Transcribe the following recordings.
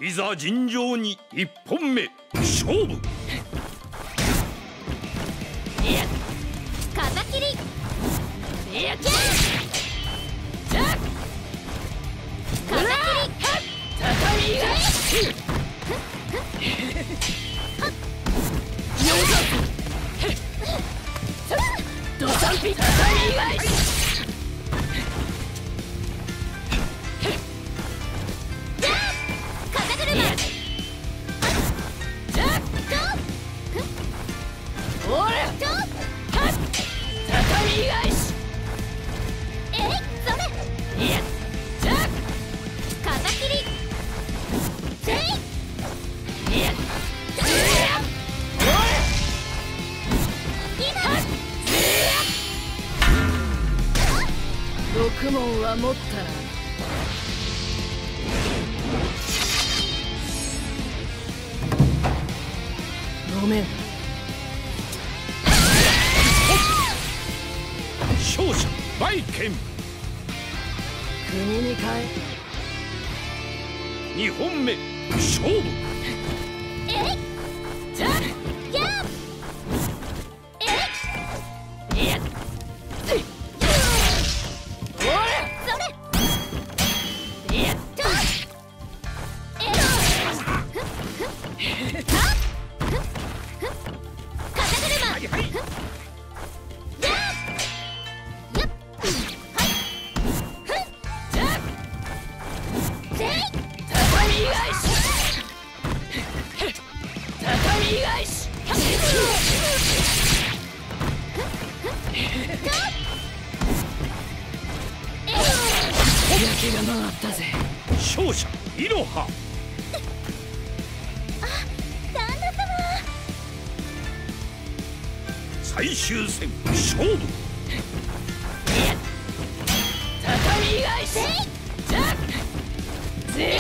いざ尋常に一本目勝負。 風切り。いや、風切り。畳以外。ドサンピ畳以外。6問は持ったな。ごめん。 勝者バイケン。 国に変え。 2本目勝負。 じゃあ勝者イロハ。最終戦勝負。 畳以外し。じゃあぜ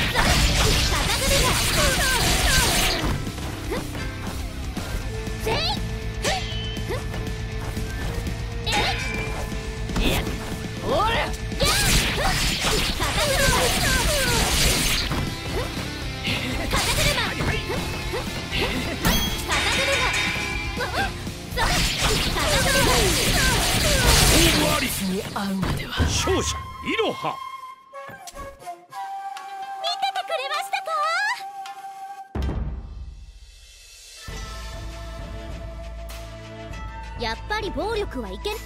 に会うまでは。 勝者イロハ。 見ててくれましたか。やっぱり暴力はいけん。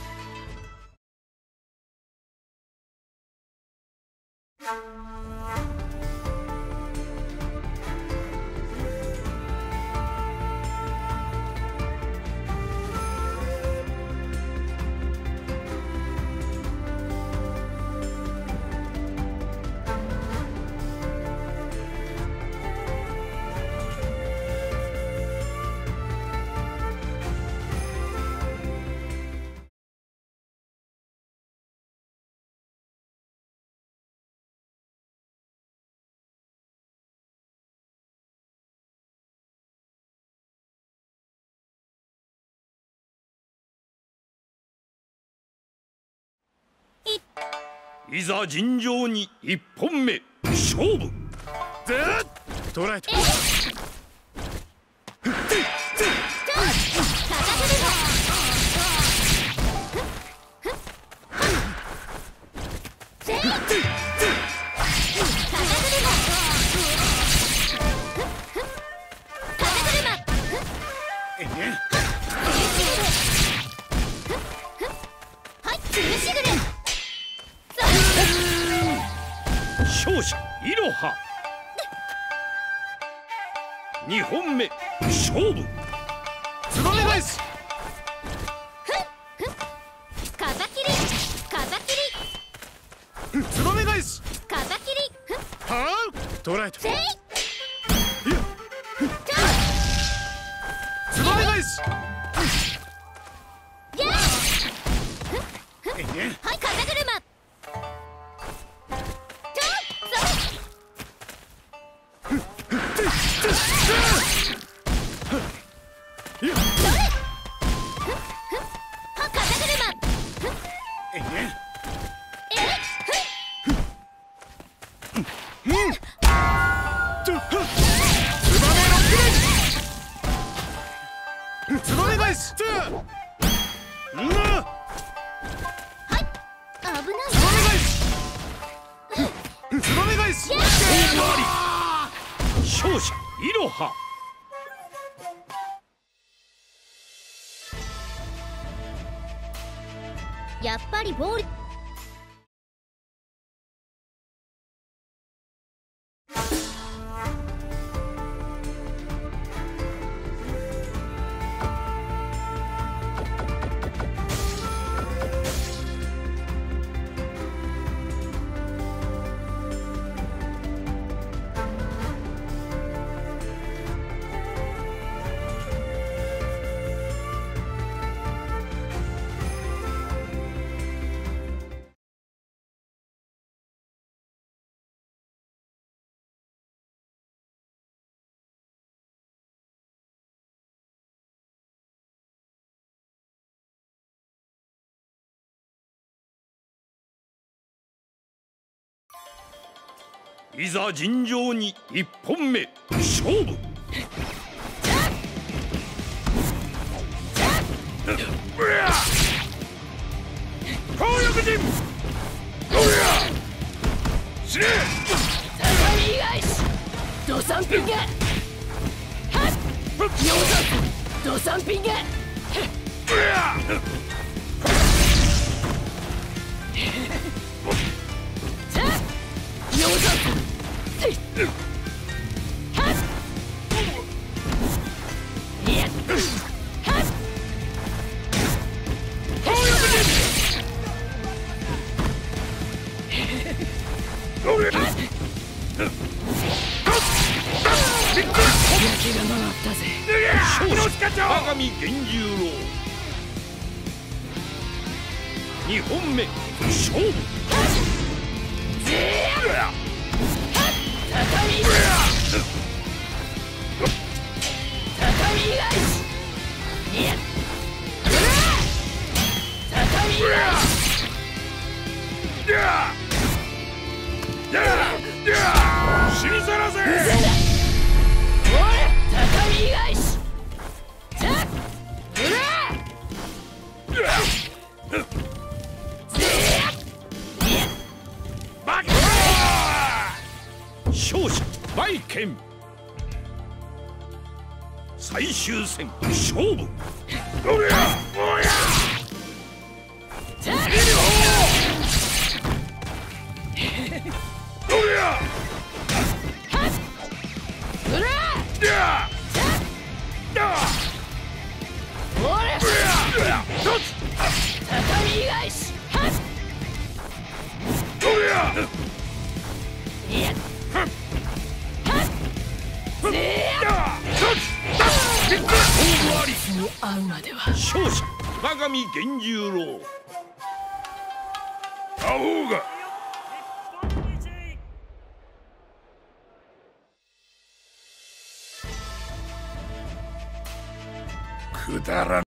いざ尋常に1本目勝負。 捕らえた。 勝者イロハ。2本目勝負。 ツバメ返し。 風切り。風切り。 ツバメ返し。 風切り。 はあ、捕らえた。ツバメ返し。 はい、風車。 ど危ないツバメ返し。 勝負あり。勝者いろは。 やっぱりボール。 いざ尋常に一本目勝負。紅翼陣死ね。 畳返しドサンピング。ヨウザドサンピング。ヨウザ我が身源十郎。2本目勝負。死にさらせ。 畳返し勝者バイケン。最終戦勝負。おりゃおりゃ畳返し会うまでは。 勝者我が身源十郎。アホがくだらん。